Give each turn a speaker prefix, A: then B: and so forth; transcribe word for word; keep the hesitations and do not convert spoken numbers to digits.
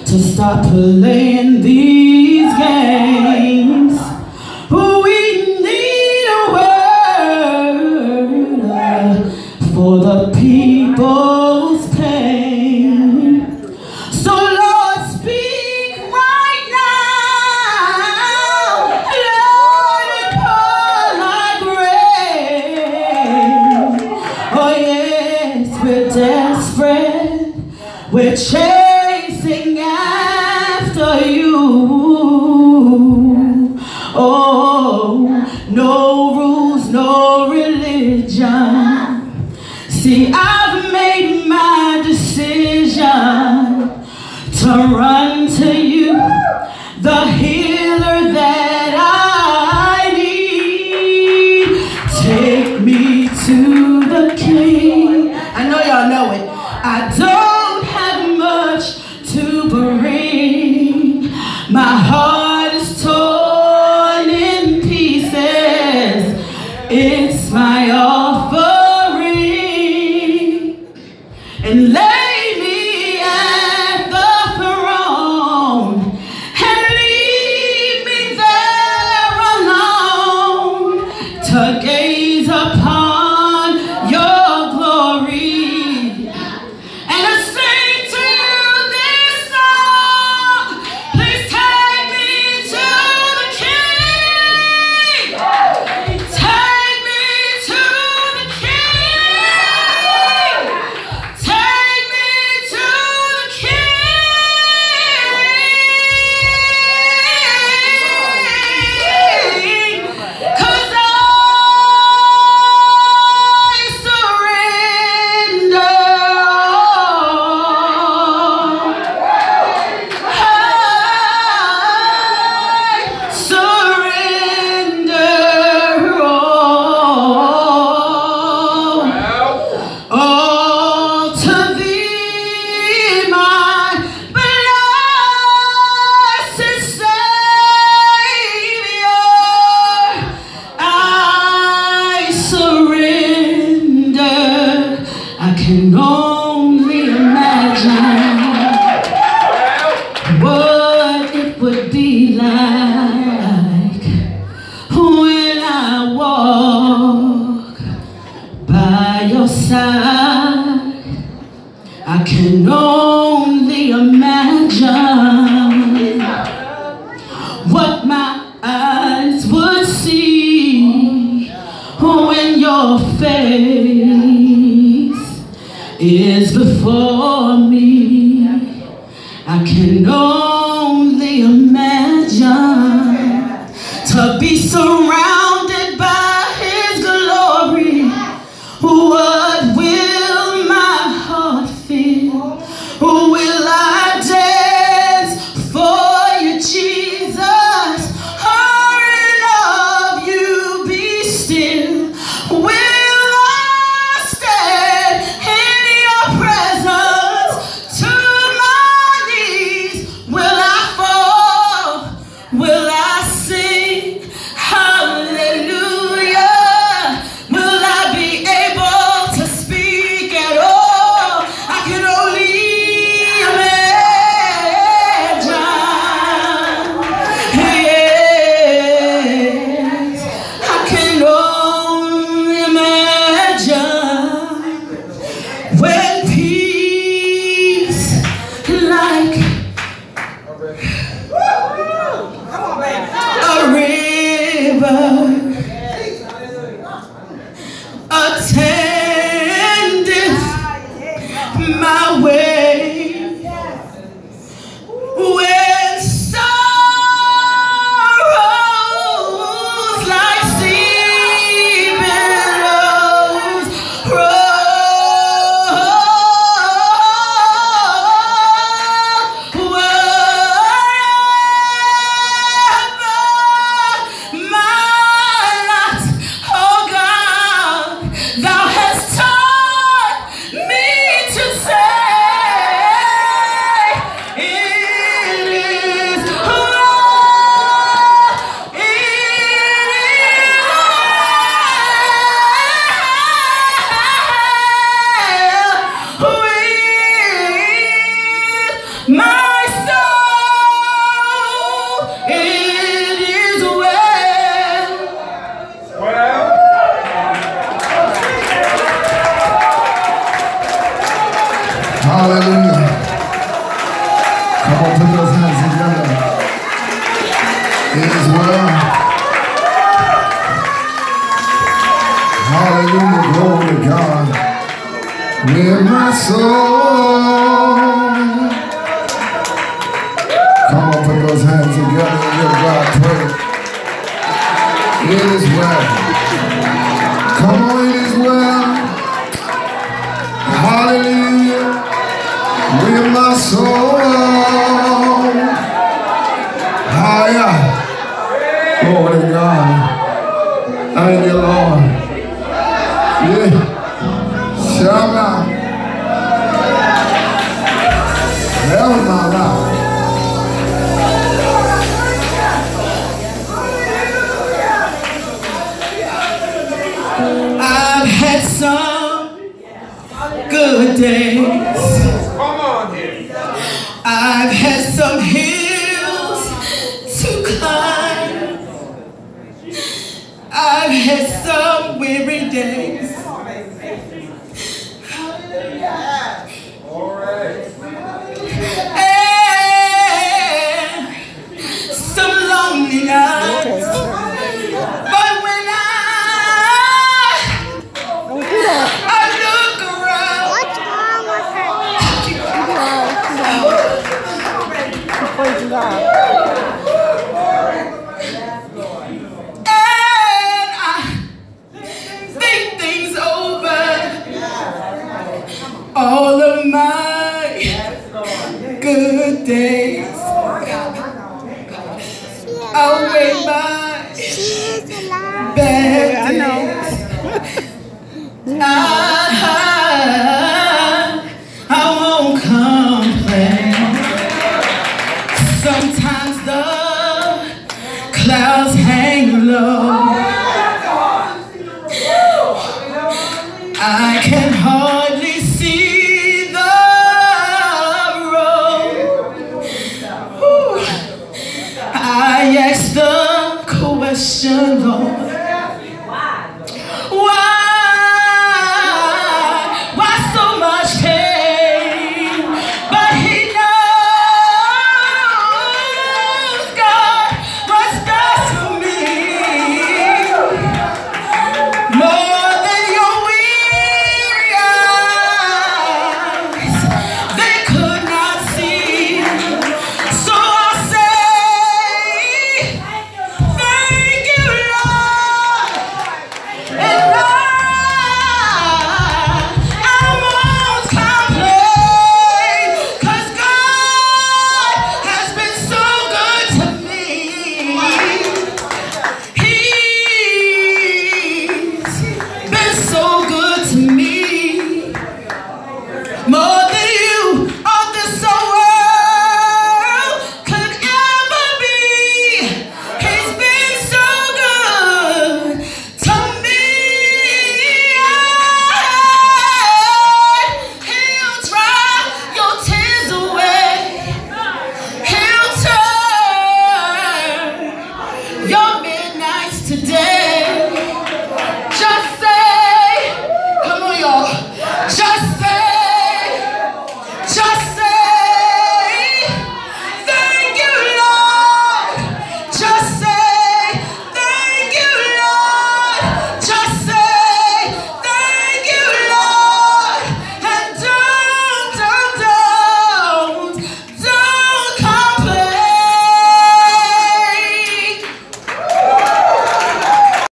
A: to stop playing these games. We need a word for the people's pain. So Lord, speak right now. Let it pour like rain. Oh yes, we're desperate. We're chasing after you. Oh, no rules, no religion. See, I've made my decision to run to you, the healer that I need. Take me to the King. I know y'all know it. I don't have much to bring. My heart is torn in pieces. It's my offering. And lay me at the throne and leave me there alone to gaze upon your glory and to sing to you this song. Please take me to the King. Take me to the King. Take me to the King. 'Cause I surrender. I surrender all, all to thee, my blessed Savior. I surrender. I can only imagine what it would be like when I walk by your side. I can only imagine what my eyes would see when your face is before me. I can only imagine to be surrounded by his glory. What will my heart feel? Will I dance for you, Jesus? Or in love you be still? Will I stand in your presence to my knees? Will I
B: my soul. Come on, put those hands together and give God praise. It is well. Come on, it is well. Hallelujah. With my soul. Higher. Glory to God. Thank you, Lord. Yeah. Shabba. Hell my life.
A: I've had some good days.
C: Come on here.
A: I've had some hills to climb. I've had some weary days.
C: All right.
A: And some lonely nights. But when I, I look around,
D: What's wrong with her?
A: and I think things over. All of my good days outweigh my